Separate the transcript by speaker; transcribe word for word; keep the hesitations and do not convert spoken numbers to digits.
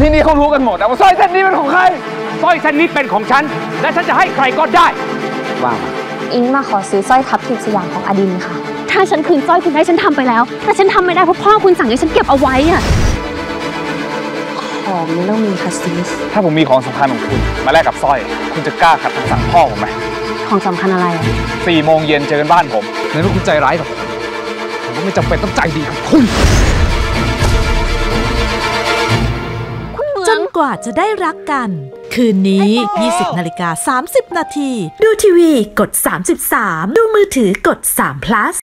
Speaker 1: ที่นี่เขารู้กันหมดแต่ว่าสร้อยเส้นนี้เป็นของใครสร้อยเส้นนี้เป็นของฉันและฉันจะให้ใครก็ได้ว่ามา
Speaker 2: อิงมาขอซื้อสร้อยทับทิมสยามของอดินค่ะ
Speaker 3: ถ้าฉันคืนสร้อยคุณให้ฉันทำไปแล้วแต่ฉันทำไม่ได้เพราะพ่อคุณสั่งให้ฉันเก็บเอาไว้อะ
Speaker 2: ของไม่ต้องมีค่ะซีส
Speaker 1: ถ้าผมมีของสำคัญของคุณมาแลกกับสร้อยคุณจะกล้าขัดคำสั่งพ่อผมไหม
Speaker 3: ของสำคัญอะไร
Speaker 1: สี่โมงเย็นเจอกันบ้านผมในเมื่อคุณใจร้ายกับผมผมก็ไม่จำเป็นต้องใจดีกับคุณ
Speaker 4: จนกว่าจะได้รักกันคืนนี้ ยี่สิบนาฬิกาสามสิบนาทีดูทีวีกดสามสิบสามดูมือถือกดสาม plus